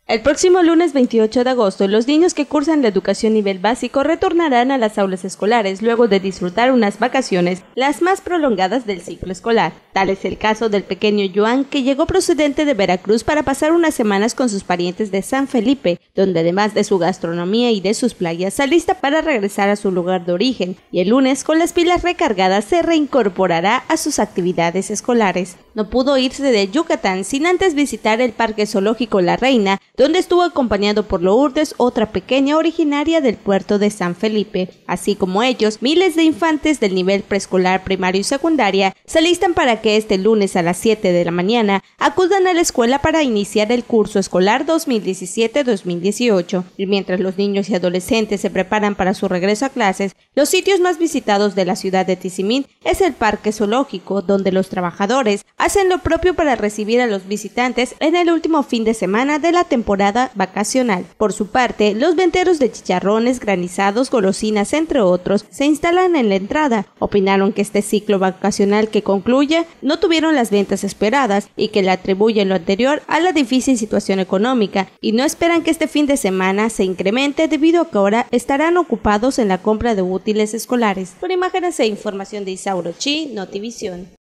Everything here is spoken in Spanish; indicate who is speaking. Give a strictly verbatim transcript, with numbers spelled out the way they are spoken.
Speaker 1: El próximo lunes veintiocho de agosto, los niños que cursan la educación nivel básico retornarán a las aulas escolares luego de disfrutar unas vacaciones las más prolongadas del ciclo escolar. Tal es el caso del pequeño Joan, que llegó procedente de Veracruz para pasar unas semanas con sus parientes de San Felipe, donde además de su gastronomía y de sus playas, se alista para regresar a su lugar de origen, y el lunes, con las pilas recargadas, se reincorporará a sus actividades escolares. No pudo irse de Yucatán sin antes visitar el Parque Zoológico La Reina, donde estuvo acompañado por Lourdes, otra pequeña originaria del puerto de San Felipe. Así como ellos, miles de infantes del nivel preescolar, primario y secundaria se alistan para que este lunes a las siete de la mañana acudan a la escuela para iniciar el curso escolar dos mil diecisiete dos mil dieciocho. Y mientras los niños y adolescentes se preparan para su regreso a clases, los sitios más visitados de la ciudad de Tizimín es el Parque Zoológico, donde los trabajadores hacen lo propio para recibir a los visitantes en el último fin de semana de la temporada temporada vacacional. Por su parte, los venteros de chicharrones, granizados, golosinas, entre otros, se instalan en la entrada. Opinaron que este ciclo vacacional que concluye no tuvieron las ventas esperadas y que le atribuyen lo anterior a la difícil situación económica, y no esperan que este fin de semana se incremente debido a que ahora estarán ocupados en la compra de útiles escolares. Por imágenes e información de Isauro Chi, Notivisión.